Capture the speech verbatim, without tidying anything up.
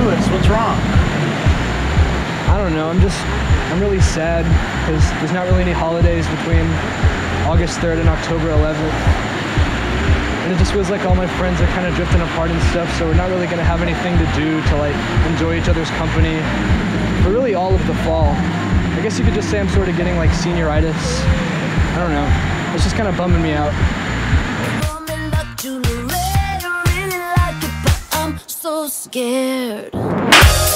Brewis, what's wrong? I don't know, I'm just, I'm really sad because there's not really any holidays between August third and October eleventh. And it just feels like all my friends are kind of drifting apart and stuff, so we're not really going to have anything to do to like enjoy each other's company for really all of the fall. I guess you could just say I'm sort of getting like senioritis. I don't know. It's just kind of bumming me out. So scared.